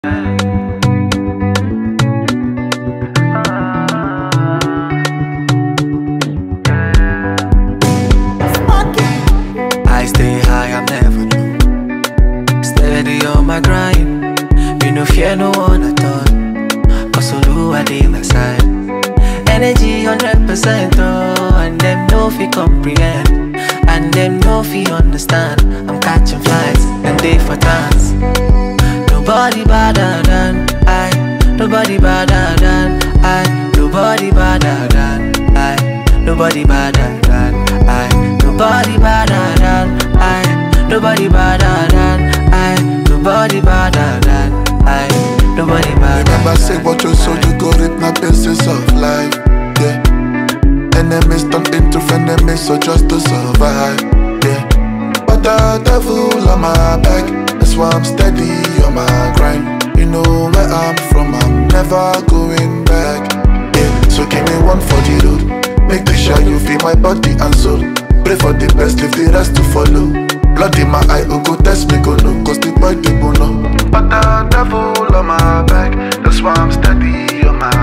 I stay high, I'm never low. Steady on my grind. Me no fear no one at all. Cause Oluwa dey my side. Energy 100%, oh, and them no fi comprehend, and them no fi understand. I'm catching flights, and they for dance. Nobody badder than I. Nobody badder than I. Nobody badder than I. Nobody badder than I. Nobody badder than I. Nobody badder than I. Nobody badder than I. Nobody badder. Remember say what you sow, you go reap my basis of life. Yeah. Enemies turn into frenemies, so just to survive. Yeah. But the devil on my back, that's why I'm steady on my grind. You know where I'm from, I'm never going back. Yeah. So give me one for the road. Make sure you feel my body and soul. Pray for the best, leave the rest to follow. Blood in my eye, oh go test me, go no, cause the boy they go know. But the devil on my back, that's why I'm steady on my